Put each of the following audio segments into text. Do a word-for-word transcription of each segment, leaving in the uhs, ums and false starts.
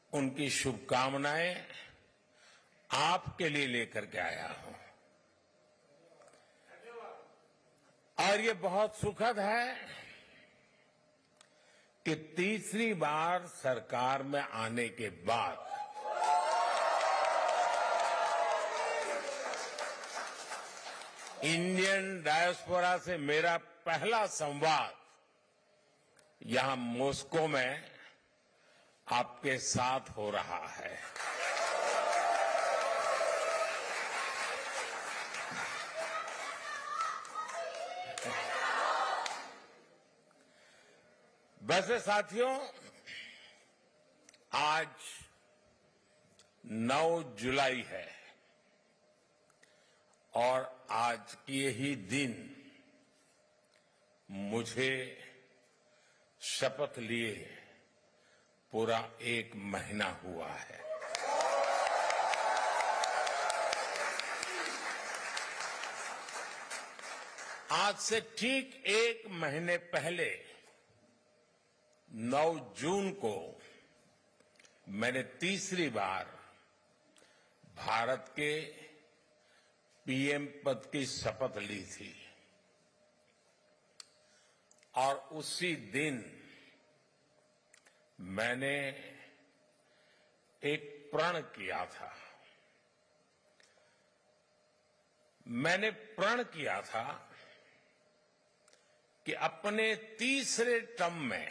उनकी शुभकामनाएं आपके लिए लेकर के आया हूं। और ये बहुत सुखद है कि तीसरी बार सरकार में आने के बाद इंडियन डायस्पोरा से मेरा पहला संवाद यहां मॉस्को में आपके साथ हो रहा है। वैसे साथियों, आज नौ जुलाई है और आज के ही दिन मुझे शपथ लिए पूरा एक महीना हुआ है। आज से ठीक एक महीने पहले नौ जून को मैंने तीसरी बार भारत के पीएम पद की शपथ ली थी और उसी दिन मैंने एक प्रण किया था। मैंने प्रण किया था कि अपने तीसरे टर्म में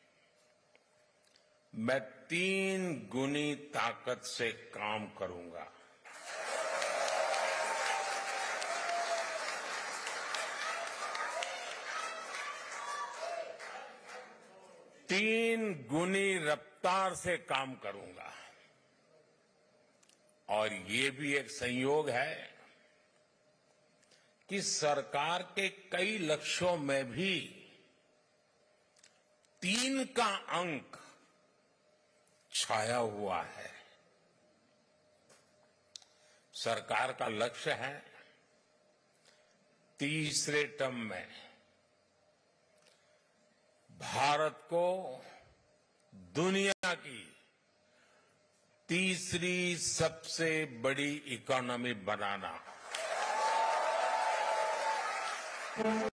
मैं तीन गुनी ताकत से काम करूंगा। तीन गुनी रफ्तार से काम करूंगा। और ये भी एक संयोग है कि सरकार के कई लक्ष्यों में भी तीन का अंक छाया हुआ है। सरकार का लक्ष्य है तीसरे टर्म में भारत को दुनिया की तीसरी सबसे बड़ी इकोनॉमी बनाना।